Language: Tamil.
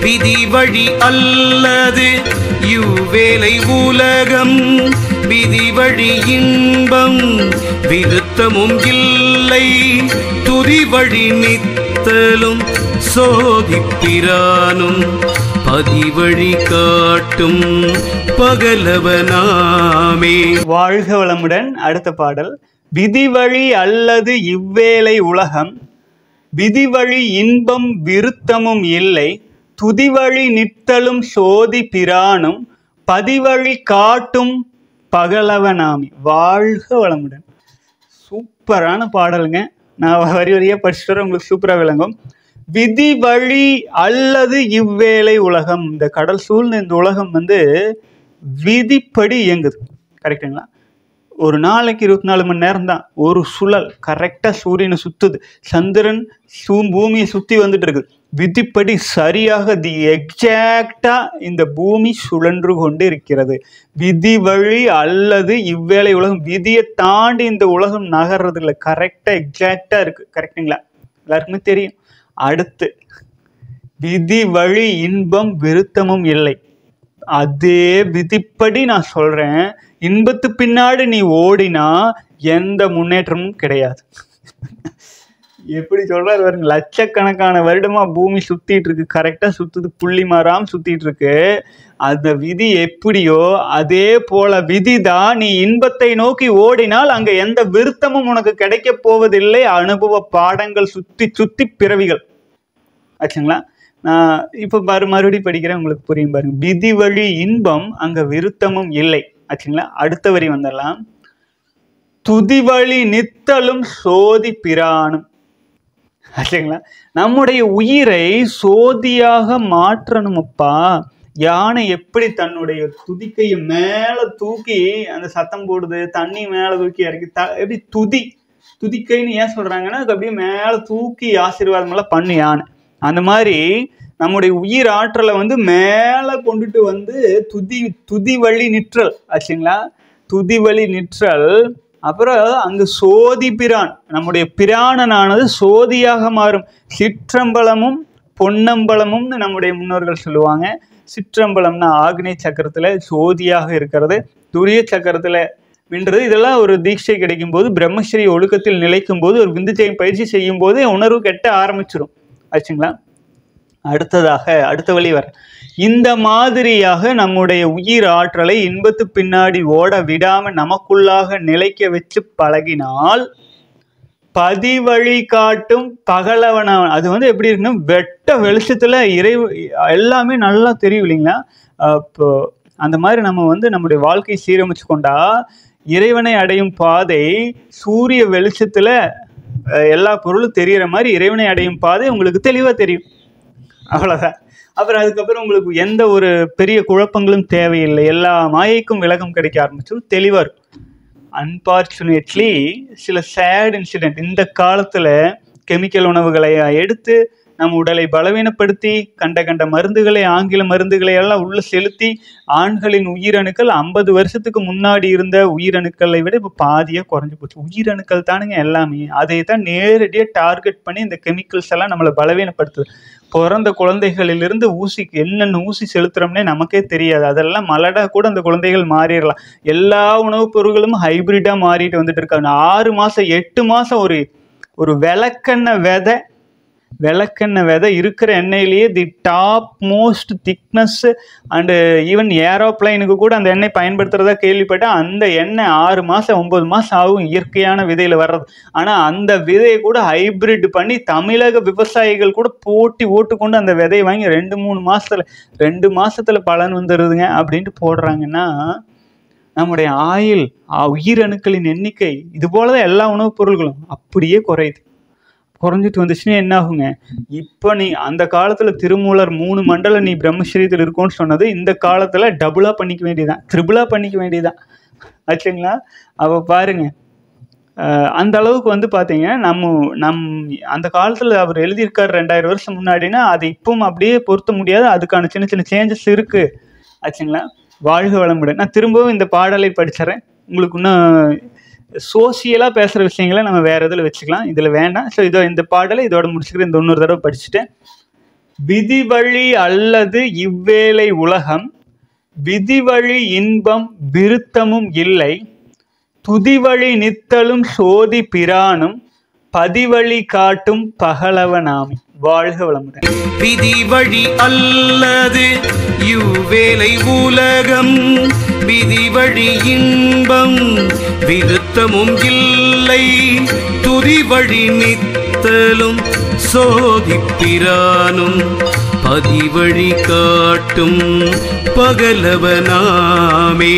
விதி வழி அல்லது இவ்வேளை உலகம் விதி வழி இன்பம் விருத்தமும் இல்லை துதி வழி நித்தலும் சோதிப்பிரானும் பதிவழி காட்டும் பகலவனாமே. வாழ்க வளமுடன். அடுத்த பாடல். விதிவழி அல்லது இவ்வேளை உலகம் விதிவழி இன்பம் விருத்தமும் இல்லை துதிவழி நித்தலும் சோதி பிரானும் பதிவழி காட்டும் பகலவனாமி. வாழ்க வளமுடன். சூப்பரான பாடலுங்க. நான் வரி வரியா படிச்சுட்டு உங்களுக்கு சூப்பரா விளங்கும். விதி வழி அல்லது இவ்வேளை உலகம், இந்த கடல் சூழ்ந்த இந்த உலகம் விதிப்படி இயங்குது. கரெக்டுங்களா? ஒரு நாளைக்கு 24 மணி நேரம் தான். ஒரு சுழல் கரெக்டாக சூரியனை சுற்றுது, சந்திரன் பூமியை சுற்றி வந்துட்டு இருக்குது. விதிப்படி சரியாக எக்ஸாக்டா இந்த பூமி சுழன்று கொண்டு இருக்கிறது. விதி வழி அல்லது இவ்வேளை உலகம், விதியை தாண்டி இந்த உலகம் நகர்றது இல்லை, கரெக்டாக எக்ஸாக்டா இருக்கு. கரெக்டுங்களா? எல்லாருக்குமே தெரியும். அடுத்து, விதி வழி இன்பம் விருத்தமும் இல்லை. அதே விதிப்படி நான் சொல்றேன், இன்பத்து பின்னாடி நீ ஓடினா எந்த முன்னேற்றமும் கிடையாது. எப்படி சொல்றாரு பாருங்க. லட்சக்கணக்கான வருடமா பூமி சுத்திட்டு இருக்கு, கரெக்டா சுத்துது, புள்ளி மாறாம சுத்திட்டு இருக்கு. அந்த விதி எப்படியோ அதே போல விதிதான். நீ இன்பத்தை நோக்கி ஓடினால் அங்க எந்த விருத்தமும் உனக்கு கிடைக்க போவதில்லை. அனுபவ பாடங்கள் சுத்தி சுத்தி பிறவிகள் ஆச்சுங்களா? நான் இப்ப மறுபடியும் படிக்கிறேன், உங்களுக்கு புரியும் பாருங்க. விதி வழி இன்பம் அங்க விருத்தமும் இல்லை ஆச்சுங்களா? அடுத்த வரி வந்துடலாம். துதி வழி நித்தலும் சோதி பிரானும் ஆச்சுங்களா? நம்முடைய உயிரை சோதியாக மாற்றணுமப்பா. யானை எப்படி தன்னுடைய துதிக்கையை மேல தூக்கி அந்த சத்தம் போடுது, தண்ணி மேல தூக்கி இறக்கி எப்படி துதிக்கைன்னு ஏன் சொல்றாங்கன்னா, அது அப்படியே மேல தூக்கி ஆசீர்வாதம் எல்லாம் பண்ணு யானை. அந்த மாதிரி நம்முடைய உயிர் ஆற்றலை மேல கொண்டுட்டு துதி வழி நிற்றல் ஆச்சுங்களா? துதி வழி நிற்றல். அப்புறம் அங்கு சோதி பிரான், நம்முடைய பிராணனானது சோதியாக மாறும். சிற்றம்பலமும் பொன்னம்பலமும்னு நம்முடைய முன்னோர்கள் சொல்லுவாங்க. சிற்றம்பலம்னா ஆக்னேய சக்கரத்துல சோதியாக இருக்கிறது, துரிய சக்கரத்துல வின்றது. இதெல்லாம் ஒரு தீட்சை கிடைக்கும் போது, பிரம்மஸ்ரீ ஒழுக்கத்தில் நிலைக்கும் போது, ஒரு விந்துஜெயம் பயிற்சி செய்யும் போது உணர்வு கெட்ட ஆரம்பிச்சிடும் ஆச்சுங்களா? அடுத்ததாக அடுத்த வழி வர, இந்த மாதிரியாக நம்முடைய உயிர் ஆற்றலை இன்பத்து பின்னாடி ஓட விடாம நமக்குள்ளாக நிலைக்க வச்சு பழகினால் பதிவழி காட்டும் பகலவனவன். அது எப்படி இருக்குன்னா, வெட்ட வெளிச்சத்துல எல்லாமே நல்லா தெரியும் இல்லைங்களா? இப்போ அந்த மாதிரி நம்ம நம்முடைய வாழ்க்கையை சீரமைச்சு கொண்டா இறைவனை அடையும் பாதை சூரிய வெளிச்சத்துல எல்லா பொருளும் தெரியற மாதிரி இறைவனை அடையும் பாதை உங்களுக்கு தெளிவா தெரியும். அவ்வளவுதான். அப்புறம் அதுக்கப்புறம் உங்களுக்கு எந்த ஒரு பெரிய குழப்பங்களும் தேவையில்லை. எல்லா மாயைக்கும் விளக்கம் கிடைக்க ஆரம்பிச்சிடும், தெளிவா இருக்கும். அன்பார்ச்சுனேட்லி சில சேட் இன்சிடென்ட் இந்த காலத்துல கெமிக்கல் உணவுகளை எடுத்து நம் உடலை பலவீனப்படுத்தி கண்ட மருந்துகளை, ஆங்கில மருந்துகளை எல்லாம் உள்ள செலுத்தி ஆண்களின் உயிரணுக்கள் 50 வருஷத்துக்கு முன்னாடி இருந்த உயிரணுக்களை விட இப்போ பாதியாக குறைஞ்சி போச்சு. உயிரணுக்கள் தானுங்க எல்லாமே. அதை தான் நேரடியாக டார்கெட் பண்ணி இந்த கெமிக்கல்ஸ் எல்லாம் நம்மளை பலவீனப்படுத்துது. பிறந்த குழந்தைகளிலிருந்து ஊசிக்கு என்னென்ன ஊசி செலுத்துறோம்னே நமக்கே தெரியாது. அதெல்லாம் மலடா கூட அந்த குழந்தைகள் மாறிடலாம். எல்லா உணவுப் பொருட்களும் ஹைபிரிட்டா மாறிட்டு வந்துட்டு இருக்காங்க. 6 மாசம் 8 மாசம் ஒரு விளக்கெண்ணெய் விதை இருக்கிற எண்ணெயிலேயே the top most thickness and even ஏரோப்ளைனுக்கு கூட அந்த எண்ணெய் பயன்படுத்துறதா கேள்விப்பட்டேன். அந்த எண்ணெய் 6 மாதம் 9 மாதம் ஆகும் இயற்கையான விதையில் வர்றது. ஆனால் அந்த விதையை கூட ஹைபிரிட் பண்ணி தமிழக விவசாயிகள் கூட போட்டி ஓட்டுக்கொண்டு அந்த விதையை வாங்கி 2 மாதத்தில் பலன் வந்துடுதுங்க அப்படின்ட்டு போடுறாங்கன்னா, நம்முடைய ஆயுள் உயிரணுக்களின் எண்ணிக்கை இது போலதான் எல்லா உணவுப் பொருள்களும் அப்படியே குறைஞ்சிட்டு வந்துச்சுன்னா என்ன ஆகுங்க? இப்போ நீ அந்த காலத்துல திருமூலர் 3 மண்டலம் நீ பிரம்மஸ்ரீத்தில் இருக்கும்னு சொன்னது இந்த காலத்துல டபுளா பண்ணிக்க வேண்டியதான், ட்ரிபிளா பண்ணிக்க வேண்டியதான் ஆச்சுங்களா? அப்போ பாருங்க, அந்த அளவுக்கு பார்த்தீங்கன்னா நம் அந்த காலத்துல அவர் எழுதியிருக்காரு 2000 வருஷம் முன்னாடினா அது இப்பவும் அப்படியே பொருத்த முடியாது. அதுக்கான சின்ன சின்ன சேஞ்சஸ் இருக்கு ஆச்சுங்களா? வாழ்க வளமுடன். நான் திரும்பவும் இந்த பாடலை படிச்சிடறேன். உங்களுக்கு இன்னும் சோசியலாக பேசுகிற விஷயங்களை நம்ம வேறு இதில் வச்சுக்கலாம், இதில் வேண்டாம். ஸோ இந்த பாடலை இதோட முடிச்சுக்கிறேன். இந்த இன்னொரு தடவை படிச்சுட்டேன். விதிவழி அல்லது இவ்வேளை உலகம், விதிவழி இன்பம் விருத்தமும் இல்லை, துதிவழி நித்தலும் சோதி பிரானும், பதிவழி காட்டும் பகலவனாமி. வாழ்க வளமுடன். விதிவழி அல்லது இவ்வேளை உலகம், விதிவழி இன்பம் விருத்தமும் இல்லை, துதிவழி நித்தலும் சோதிப்பிரானும், பதிவழி காட்டும் பகலவனாமே.